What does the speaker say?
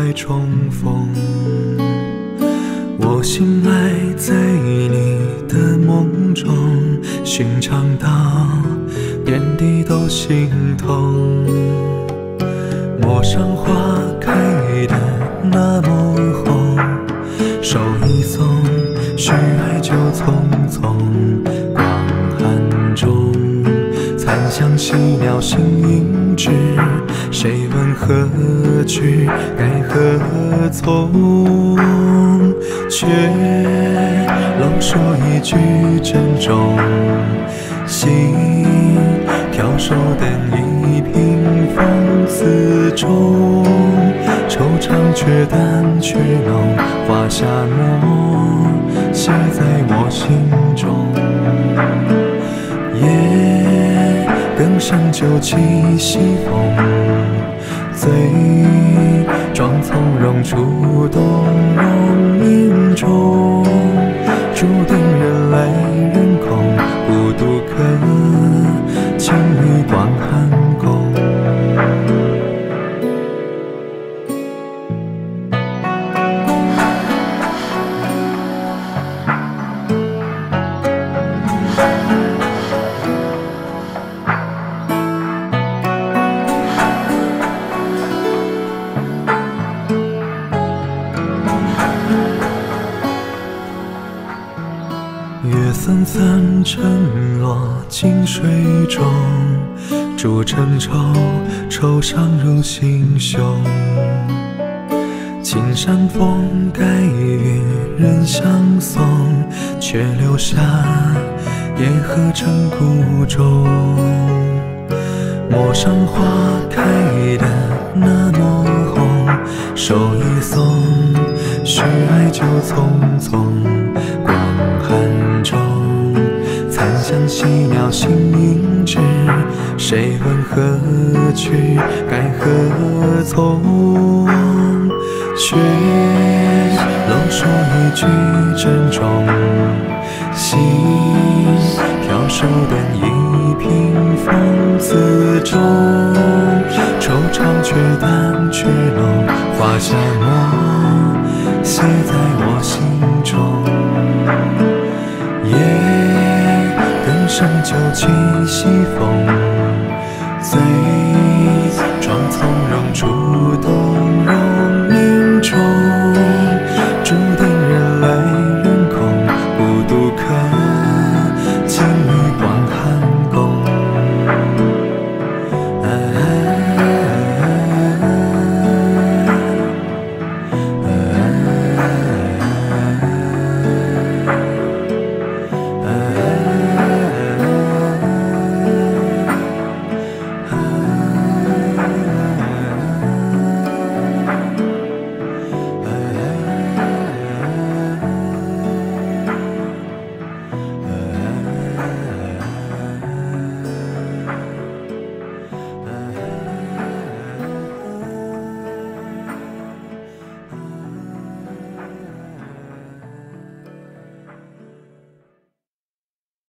再重逢。我醒来在你的梦中，寻常到遍地都心痛。陌上花开的那么红，手一松，许爱就匆匆。光寒中，残香细袅心影止，谁问何去该何从？却漏说一句珍重，心飘瘦等一屏风词中，惆怅却淡却浓，花下墨写在我心中。夜更深酒气西风，醉装从容触动容影中，注定人来人空，孤独可轻于广寒宫。月纷纷沉落金水中，铸成愁，愁伤入心胸。青山风盖与人相送，却留下夜河成孤舟。陌上花开的那么红，手一松，许爱就匆匆。光寒中，残香细袅心影止，谁问何去该何从？却漏说一句珍重，心飘瘦等一屏风词中，惆怅却淡却浓，花下墨写在我心中。夜更深酒气西风，